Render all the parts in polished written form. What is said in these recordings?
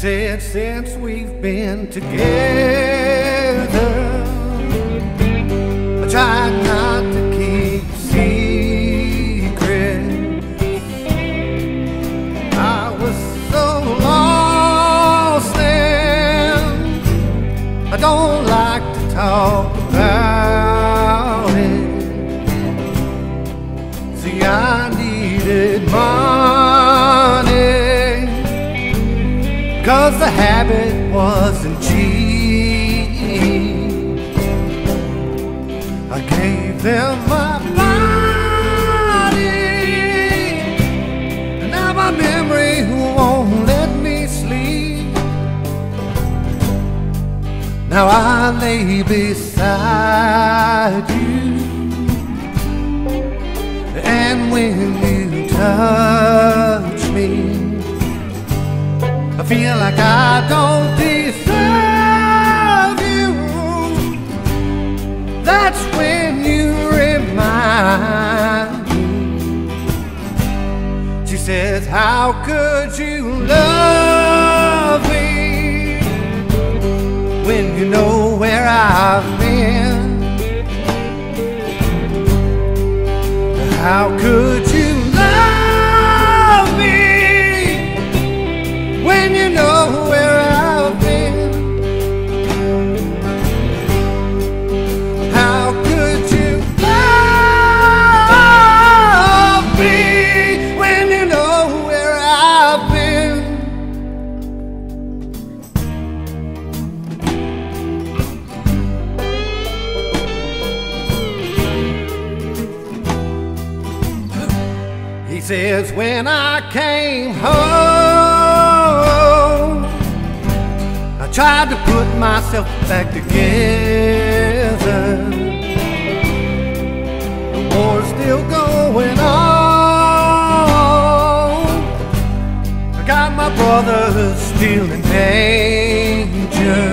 said, since we've been together, I tried not to keep secrets. I was so lost then, I don't like to talk about it. See, I needed money, 'cause the habit wasn't cheap. I gave them my body, and now my memory won't let me sleep. Now I lay beside you, and when you touch me, I feel like I don't deserve you. That's when you remind me. She says, how could you love me when you know where I've been? How could you love me when you know where I've been? How could you love me when you know where I've been? He says, when I came home, I tried to put myself back together. The war's still going on. I got my brothers still in danger.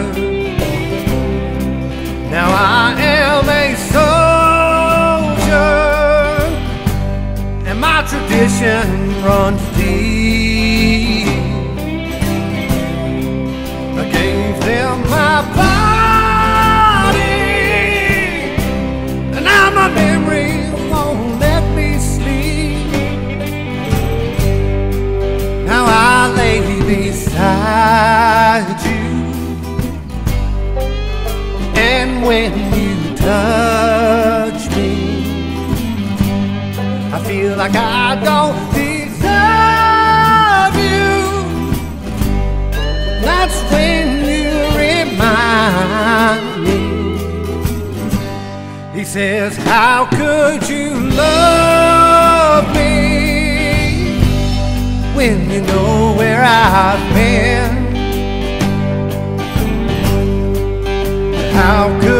Now I am a soldier, and my tradition runs deep. I gave them my body, and now my memory won't let me sleep. Now I lay beside you, and when you touch me, I feel like I don't deserve you. That's when you remind me. He says, how could you love me when you know where I've been? How could